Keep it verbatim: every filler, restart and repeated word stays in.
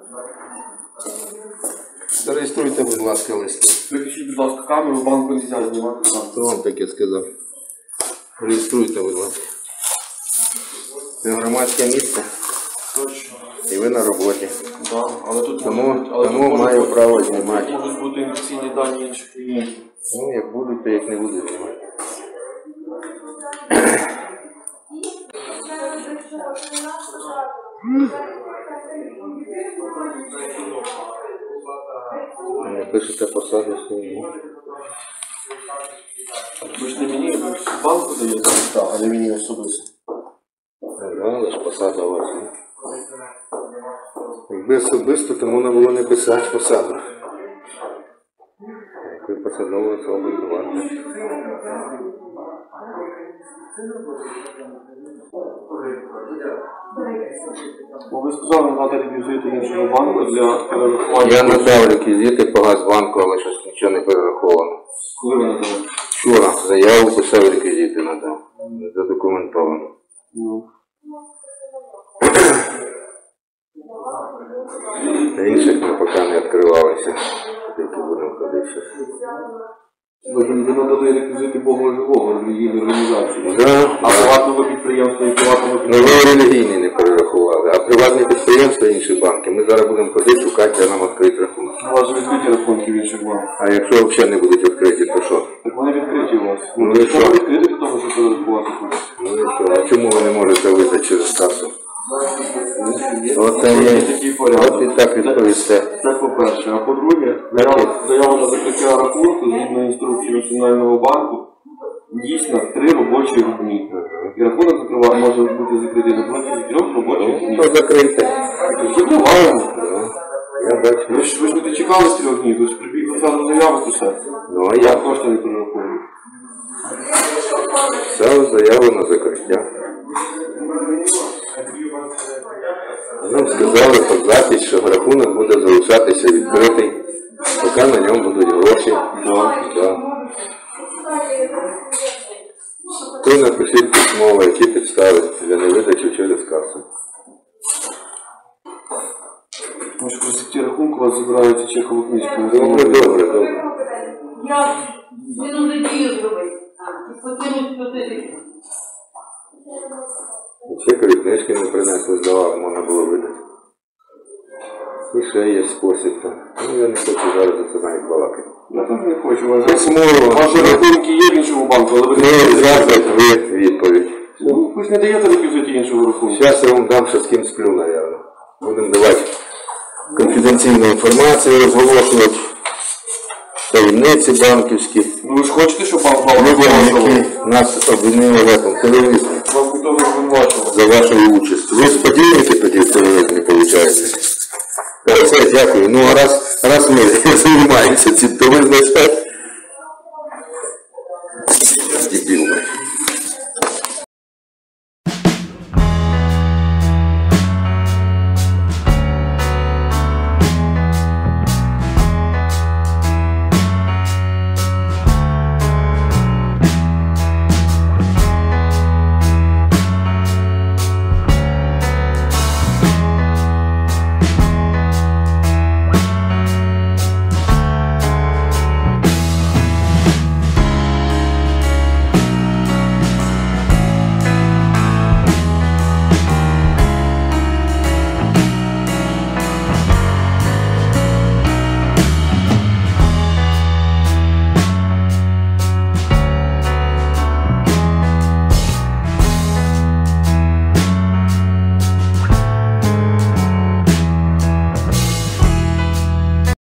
Зареєструйте, будь ласка, листи. Виключіть, будь ласка, камеру, банку не можна знімати. Хто вам таке сказав? Реєструйте, будь ласка. Це громадське місце. Точно. І ви на роботі. Да, але тут Тому, можуть, але тому тут маю можуть, право знімати. можуть бути інфекційні дані інших клієнтів. Ну, як будуть, то як не буду знімати. Не пишете посаду свою. Ви ж не мені банку даєте, а не мені особисто. Да, але ж посада у вас. Не? Якби особисто, то можна було не писати посаду. Як ви посадову особу, то варто. Бо ви сказали надати реквізити іншого банку для перерахування. Я надав реквізити по Газбанку, але щось нічого не перераховано. Коли ви надали? Вчора заяву писав, реквізити надав. Задокументовано. Ну. Та інших ми поки не відкривалися. Тільки будемо ходити щось. Ви ж не надали реквізити Бога живого релігійної організації. Да, А приватного підприємства і приватного ну, підприємства. ви релігійні не перерахували, а приватні підприємства і інші банки. Ми зараз будемо ходити, шукати, де нам відкрити рахунок. У вас же відкриті рахунки в інших банках. А якщо взагалі не будуть відкриті, то що? Так вони відкриті у вас. Ну і що? Треба відкрити для того, щоб перерахувати хочете. Ну і що? А чому ви не можете видати через касу? Оце є. Такий От порядок. і так відповісте. Це по-перше. А по-друге, заява, заява на закриття рахунку згідно інструкції Національного банку дійсно три робочі дні. І рахунок закрива- може бути закритий на протязі трьох робочих Ну, днів. то закрийте. Закриваємо. Да. Я бачу. Ви ж, ви ж не дочекались трьох днів, ви ж прибігли зразу заяву писати. Ну, а Я я кошти не перераховую. писав заяву на закриття. Нам сказали по запись, що рахунок буде залишатися відкритий, поки на ньому будуть гроші. Да. Да. Ви напишіть письмово, які підстави для невидачі через касу. Тому що при закритті рахунку у вас забирається чекова книжка. Добре, добре, добре. Я зміну дію зробити. І покинуть платити. Чекові книжки не принесли, здавали, можна було видати. І ще є спосіб. там. Ну, я не хочу зараз за це навіть балакати. Я теж не хочу. Вважаю. Письмово. Ваші рахунки є в іншому банку, але ви Ну, запит, ви відповідь. Ну, ви ж не даєте реквізити іншого рахунку. Зараз я вам дам, що з ким сплю, мабуть. Будемо давати конфіденційну інформацію, розголошувати таємниці банківські. Ну ви ж хочете, щоб банк мав Людям, розголошував? які нас обвинили в этом тероризмі Вам ніхто не звинувачував. за вашу участь. Ви сподіваєте тоді в тероризмі, виходить? Так, все, дякую. Ну, а раз, раз ми займаємося цим, то ви значить